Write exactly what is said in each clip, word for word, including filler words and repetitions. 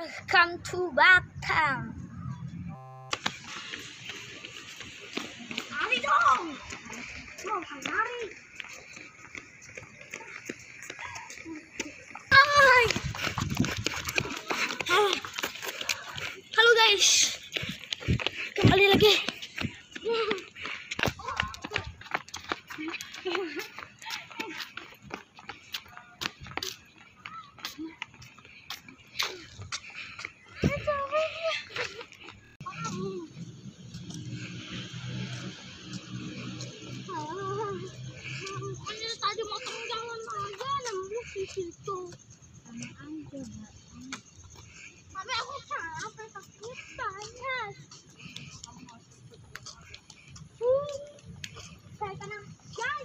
Welcome to Batam. Lari dong. Mau lari. Hai. Halo guys. Kembali lagi. Tadi motong jalan aja nembus di situ. Tapi aku capek takutannya. Uh, saya panas guys.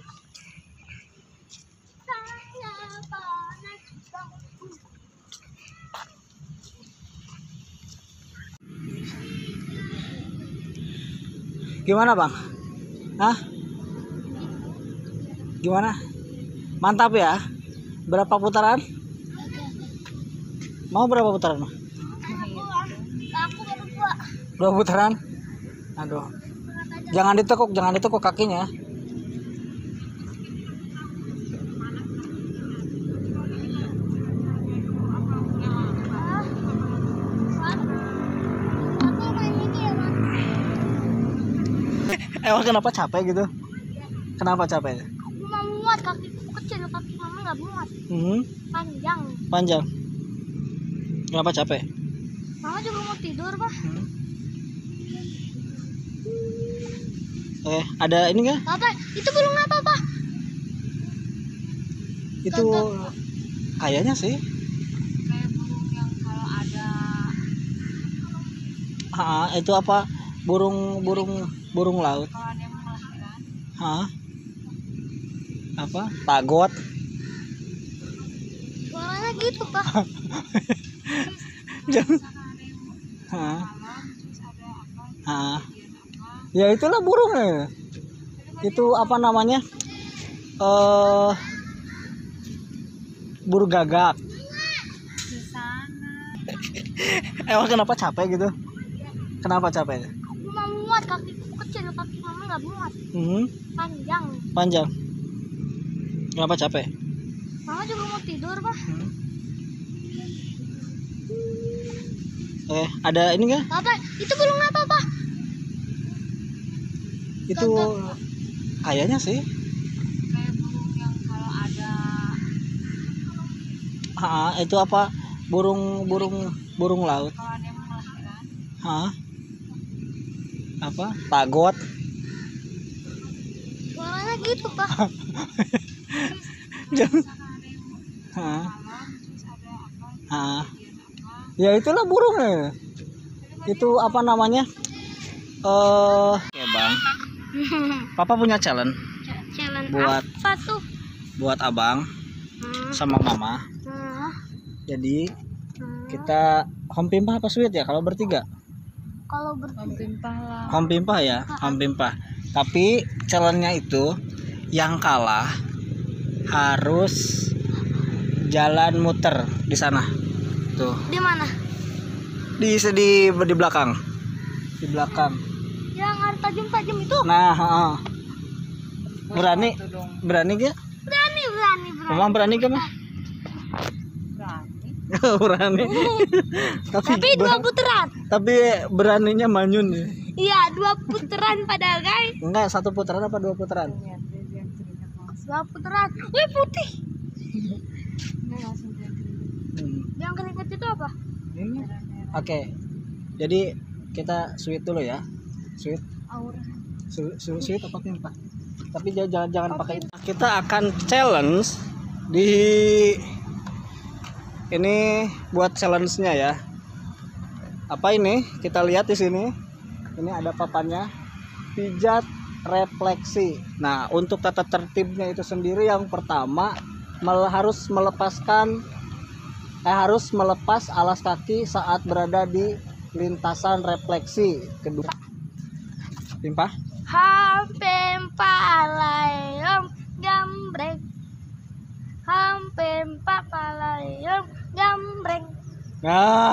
Saya panas banget. Gimana bang? Hah? Gimana? Mantap ya? Berapa putaran? Mau berapa putaran? Aku, aku baru dua. Dua putaran? Aduh. Jangan ditekuk, jangan ditekuk kakinya. Emang kenapa capek gitu? Kenapa capek? Aku mau muat, kakiku kecil, kaki mama nggak muat. Hmm, Panjang. panjang. Kenapa capek? Mama juga mau tidur, Pak. Hmm. Eh, ada ini nggak? Apa? Itu burung apa, Pak? Itu kayaknya sih. Kayak burung yang kalau ada Ah, itu apa? Burung burung burung laut. kalau ada yang melahirkan. Hah? Apa? Tagot. Suaranya gitu, Pak. Jangan. Hah? Hah? Ya itulah burungnya. Itu apa namanya? Eh burung gagak. Di sana. Emang kenapa capek gitu? Kenapa capek? Aku mau muat, kakiku kecil, kaki mama nggak muat. Hmm, Panjang. panjang. Kenapa capek? Mama juga mau tidur, Pak. Hmm. Eh, ada ini nggak? Apa? Itu burung apa, Pak? Itu kayaknya sih. Kayak burung yang kalau ada Ah, itu apa? Burung burung burung laut. kalau ada yang melahirkan. Hah? Apa? Tagot. Suaranya gitu, Pak. Jangan. Hah? Hah? Ya itulah burungnya. Itu apa namanya? Eh, oke bang. Papa punya challenge Challenge Buat- apa tuh? buat abang Hmm. sama mama. Hmm. Jadi Hmm. kita home pimpah apa sweet ya kalau bertiga? Kalau bertimpah lah. Home pimpah ya, home pimpah. Tapi challenge-nya itu yang kalah harus jalan muter di sana. Tuh, Di mana? di di di belakang. Di belakang. Yang ada tajam-tajam itu. Nah, heeh. Berani? Berani gak? Berani, berani, berani. Mama berani gak, Mah? Berani. tapi Tapi dua ber- putaran. tapi beraninya manyun ya. Iya, dua putaran padahal, guys. Enggak, satu putaran apa dua putaran? Dua putaran. Wih, putih. Hmm. Yang keringet itu apa? Ini. Oke. Jadi kita sweet dulu ya. Sweet. Aura. Su- su- Sweet apa pimpah? Tapi jangan jangan, jangan pakai itu. Kita akan challenge di ini buat challenge-nya ya. Apa ini? Kita lihat di sini. Ini ada papannya. Pijat refleksi. Nah, untuk tata tertibnya itu sendiri yang pertama mel- harus melepaskan eh, harus melepas alas kaki saat berada di lintasan refleksi. Kedua, pimpah. Hampir palayong gambreng. Hampir palayong gambreng. Nah.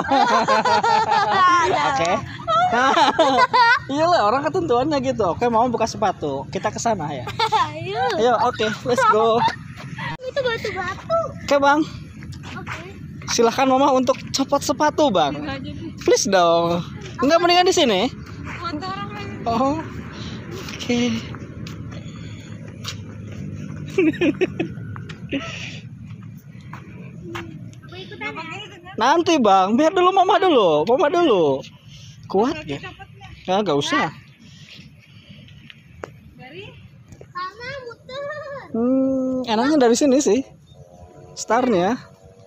Oke. Iya lah, orang ketentuannya gitu. Oke, mau buka sepatu. Kita ke sana ya. Ayo. Ayo, oke, let's go. Itu batu-batu. Oke, Bang. Oke. Silahkan Mama untuk copot sepatu, Bang. Please dong. Enggak, mendingan di sini. Oh. Oke. Mau ikutan ya? Nanti, Bang. Biar dulu Mama dulu. Mama dulu. Kuat ya? Ya, enggak usah. Sana muter. Hmm, enaknya dari sini sih. Startnya.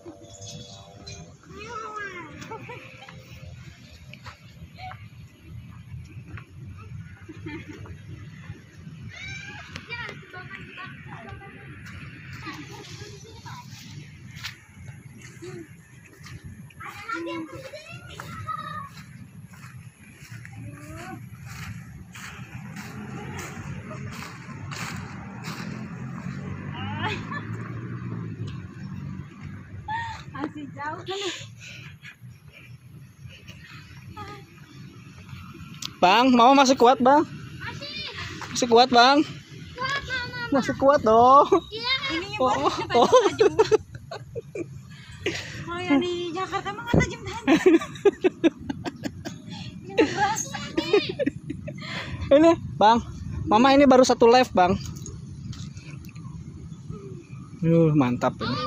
Masih jauh kan? Bang, Mama masih kuat, Bang? Masih. Masih kuat, Bang? Kuat, Mama. Masih kuat dong. Iya. Oh, oh, oh. Kalau yang di Jakarta mah nggak tajam tajam. Ini nggak berasa. Ini, Bang. Mama ini baru satu live, Bang. Uh, mantap ini.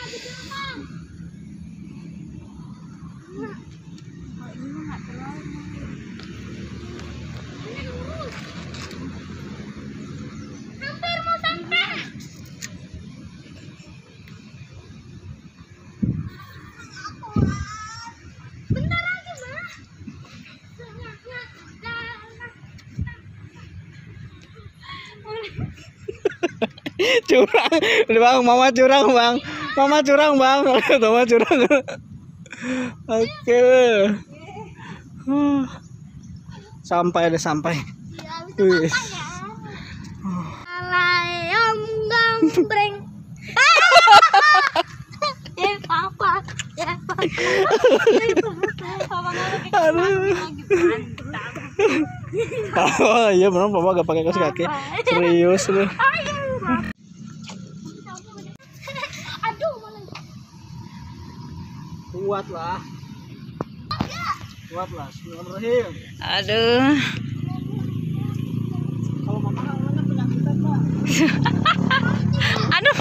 Hampir mau sampai. Bentar lagi, Ma. Curang. Bang, Mama curang, Bang. Mama curang, Bang. Mama curang. Oke. Huh. Sampai deh, sampai. Ya, Wih. Alayom gambreng. Eh, papa. Ya, papa. Papa Aduh. Oh iya benar, Papa gak pakai kaos kaki. Serius lu. Aduh, malah. Kuat lah. Kuat lah. Bismillahirrahmanirrahim. Aduh. Kalau Mama awalnya penyakitan, Pak. Aduh.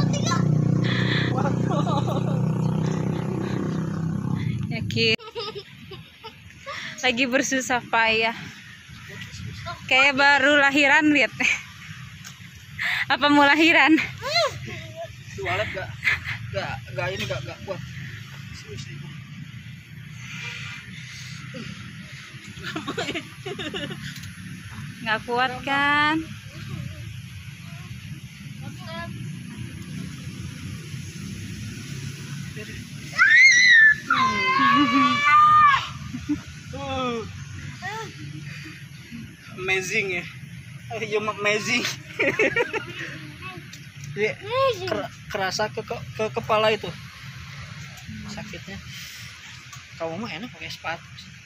Yakin. Lagi bersusah payah. Kayak baru lahiran, lihat. Apa mau lahiran? Tualet gak? Gak, gak ini gak, gak kuat. Nggak kuat kan? Uh. Amazing ya. You amazing. Jadi, ker- kerasa ke, ke ke kepala itu sakitnya. Kamu mah enak pakai sepatu.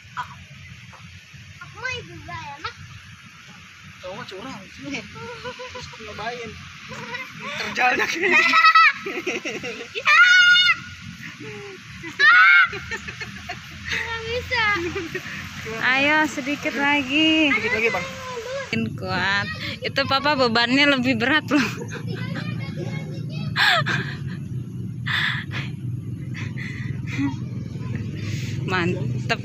Aku mah juga enak. Kamu mah curang sini. Terus nyobain. Terjalnya gini. Nggak bisa. Ayo sedikit lagi. Dikit lagi, Bang. Makin kuat. Itu Papa bebannya lebih berat loh. Mantep.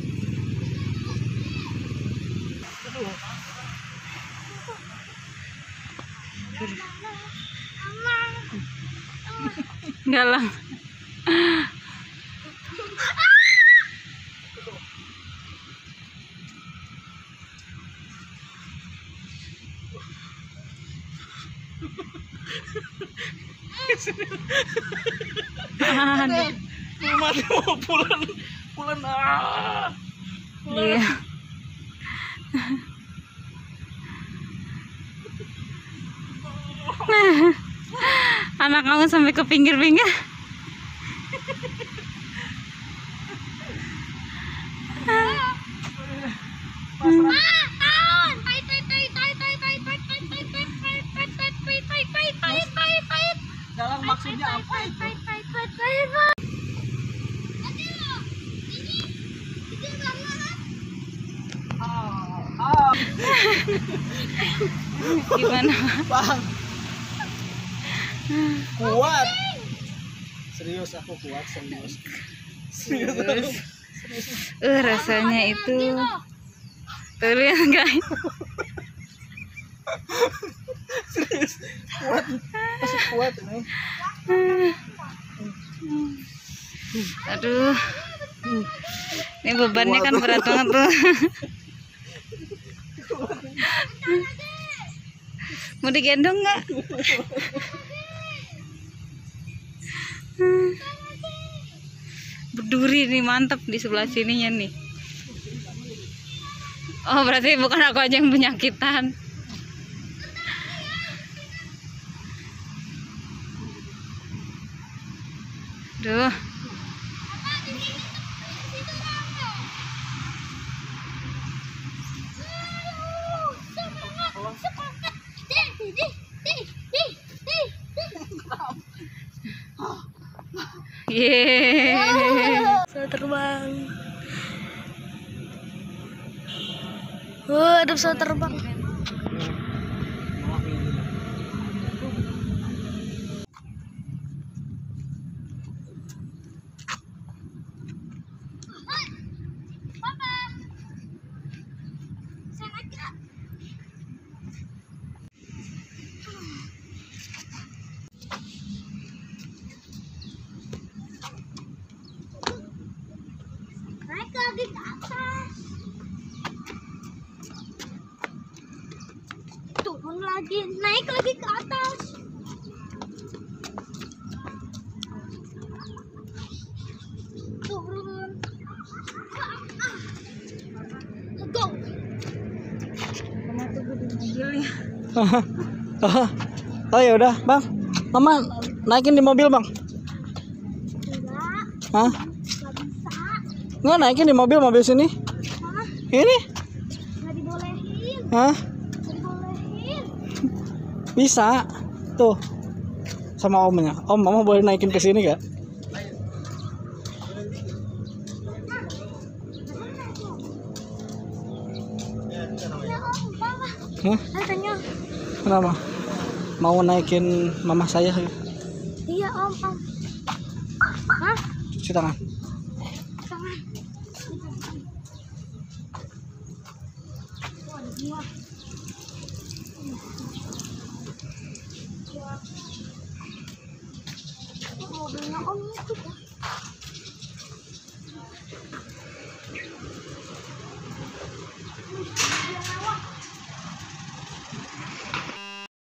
Enggak lah. Aduh. Mati mau pulang. Pulang. Ah. Iya. Anak kamu sampai ke pinggir-pinggir. Gimana? Bang. Kuat. Serius aku kuat, serius. Serius. Terus, eh rasanya itu tuh lihat guys. Serius. Kuat. Masih kuat ini. Aduh, ini bebannya kan berat banget tuh. Mau digendong nggak? Berduri nih, mantap di sebelah sininya nih. Oh berarti bukan aku aja yang penyakitan. Duh. Yeay. Pesawat terbang. Oh, ada pesawat terbang. Naik lagi ke atas. Turun lagi, naik lagi ke atas. Turun. Go. Oh ya udah, Bang. Mama naikin di mobil, Bang. Enggak, Hah? enggak bisa. Nggak naikin di mobil, mobil sini. Hah? Ini? Enggak dibolehin. Hah? Enggak dibolehin. Bisa. Tuh. Sama omnya. Om, Mama boleh naikin ke sini gak? Ya om, bawa. Hah? Katanya. Kenapa? Mau naikin mama saya? Iya om, om. Hah? Cuci tangan. Tangan. Oh, ada dua. Oh, mobilnya om itu kan.